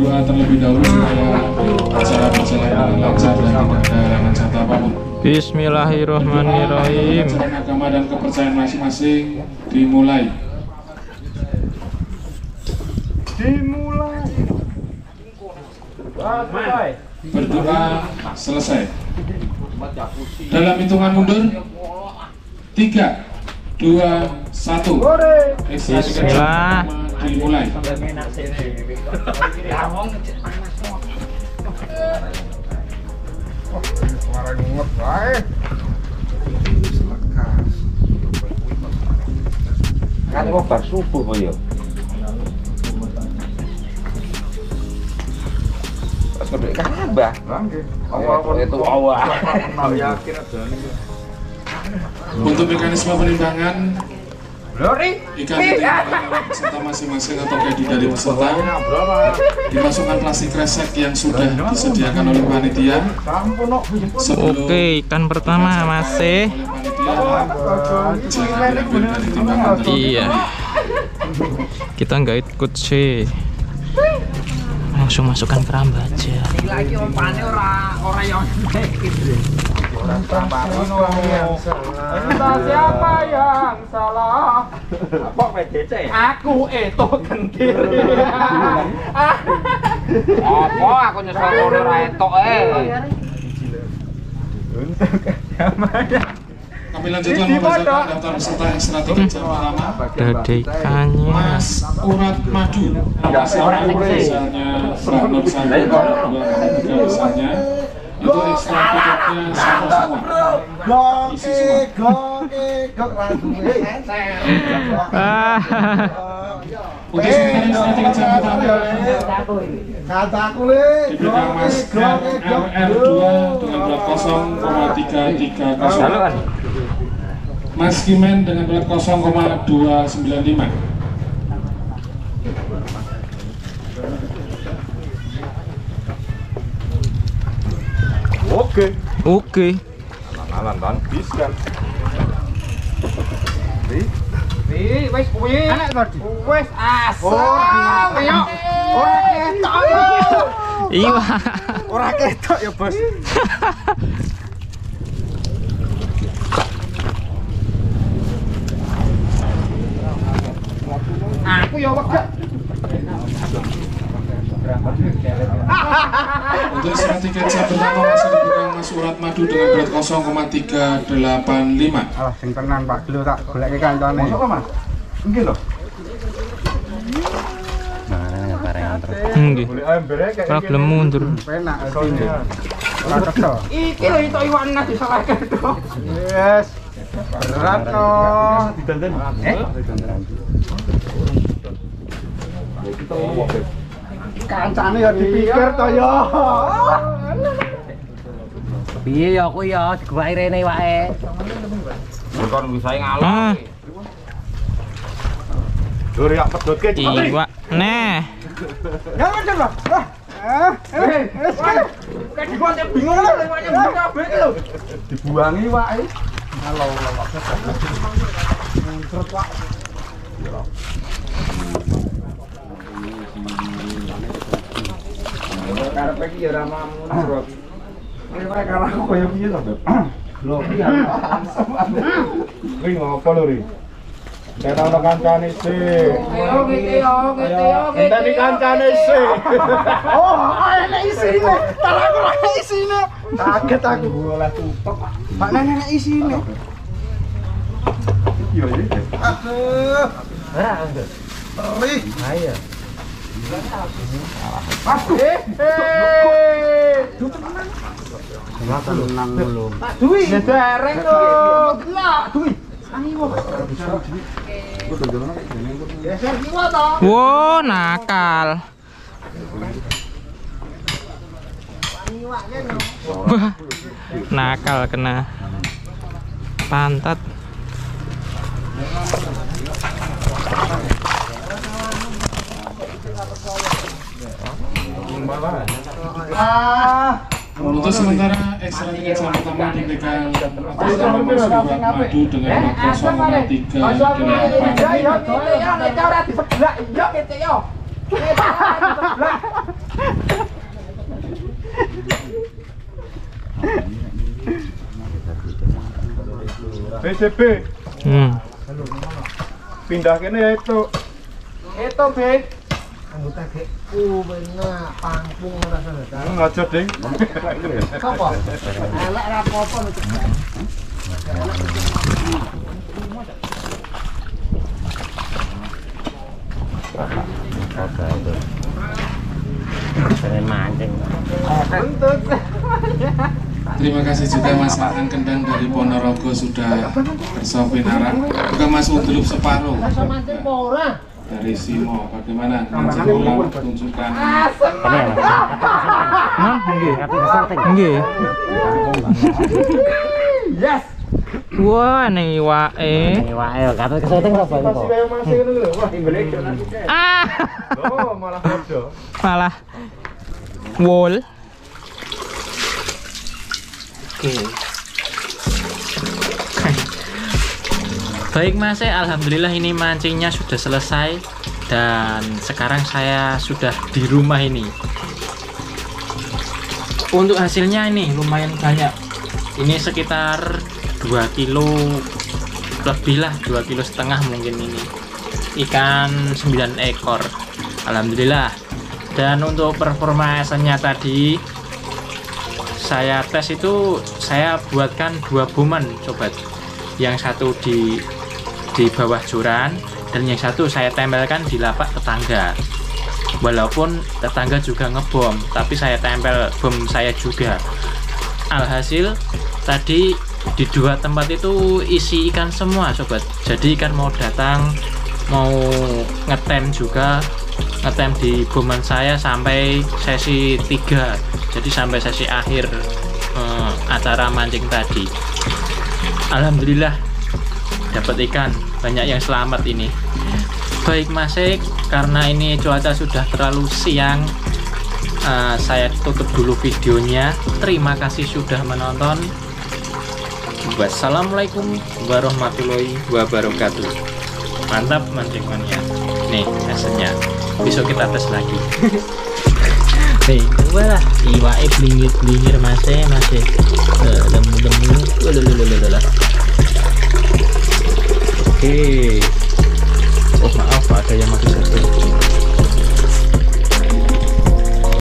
berdoa terlebih dahulu supaya acara berjalan dengan lancar dan tidak ada halangan jatuh apapun. Bismillahirrahmanirrahim. Ajaran agama dan kepercayaan masing-masing dimulai. Berdoa selesai. Dalam hitungan mundur 3, 2, 1. Bismillah. Dimulai. Kan kok bar subuh kok ya. Pas kedek kabah. Nggih. Apa itu awak. Yakin adane. Untuk mekanisme penimbangan ikan peserta masing-masing atau kedi dari peserta dimasukkan plastik kresek yang sudah disediakan oleh panitia. Oke, ikan pertama masih. Iya. Kita nggak ikut sih. Langsung masukkan keramba aja. Lagi umpannya orang yang entah siapa yang salah. Apa PDC? Aku itu gendir. Apa aku nyesel ngono ra entuk Kami lanjutkan membacakan daftar peserta ekstra 3 jam pertama. Ada ikannya. Mas Urat Madu, misalnya Mbak Nur Sandi, misalnya itu ekstra tiketnya sama-sama. Isi semua. Untuk ekstra 3 jam pertama diberikan Mas RR2 dengan berat 0,330. Mas Kimen dengan berat 0,295. Oke. Alan tan bisa. Wis kuwi wis asal. Ayo. Ora ketok. Iya. Ora ketok ya, Bos. Aku ya wegak. Untuk ekstra tiket jam pertama masih diberikan Mas Urat Madu dengan berat 0,385. Alah sing tenan Pak, dulu tak goleki kancane. Masuk kok Mas? Nggih lho. Nggih. Golek Ora gelem mundur. penak asine. Ora ketok. Iki lho itu iwan disalahkan to. Yes. Berat no. Didanten. Kancane ya dipikir to ya. Piye ya aku ya digawaki rene wae. Kon bisa ngalor. Ah, Dur ya pedhotke iwak. Neh. Jangan jangan. Kan dibuat bingung lho iwaknya kabeh iki lho. Dibuangi wae. Halo. Muncrat Pak. Karepe iki ya ora muncrat. Ora kalah koyo piye to, Beb? Lho, piye? Ring apa lho, Ring? Nek ana kancane sih. Ayo gitu yo. Enteni kancane sih. Oh, ana isine. Tak aku ana isine. Kaget aku. Oleh tutup. Pak nenek isine. Iya iki. Aduh. Perih. Ayo. Tenang dulu. Duwi. Dereng kok. Lah, duwi. Wow, nakal. Wah, nakal kena pantat. Untuk sementara ekstra tiket jam pertama diberikan atas nama Mas Urat Madu dengan berat 0,385. BCB pindah kene ya itu. Itu, Bek. Anggota ge. Bener, pangkung ora sadar. Ngaco, Ding. Apa? Elek ra apa-apa lho. Pengen mancing. Bentuk. Terima kasih juga Mas Aan Kendang dari Ponorogo sudah bersopin arah. Juga Mas Undulup separuh. Dari Simo, bagaimana mancing ulang tunjukkan. Nggih. Yes. Wah, nih wae. Wae kata kesetting apa ini kok? Masih ngono lho. Wah, Indonesia nanti. Ah. Oh, malah bodoh. Malah wol. Oke. Baik Mas, alhamdulillah ini mancingnya sudah selesai dan sekarang saya sudah di rumah ini. Untuk hasilnya ini lumayan banyak. Ini sekitar 2 kilo lebih lah, 2,5 kilo mungkin ini. Ikan 9 ekor. Alhamdulillah. Dan untuk performa esennya tadi saya tes itu saya buatkan 2 boman sobat. Yang satu di bawah joran dan yang satu saya tempelkan di lapak tetangga. Walaupun tetangga juga ngebom, tapi saya tempel bom saya juga. Alhasil tadi di 2 tempat itu isi ikan semua sobat. Jadi ikan mau datang mau ngetem juga, ngetem di boman saya sampai sesi 3. Jadi sampai sesi akhir acara mancing tadi. Alhamdulillah dapat ikan, banyak yang selamat ini. Baik Mas, karena ini cuaca sudah terlalu siang, saya tutup dulu videonya. Terima kasih sudah menonton. Wassalamualaikum warahmatullahi wabarakatuh. Mantap mancing-mancingnya. Nih hasilnya, besok kita tes lagi. Nih, coba lah iwae blingir-blingir Mas, lemu-lemu. Oke. Oh maaf, ada yang masih satu.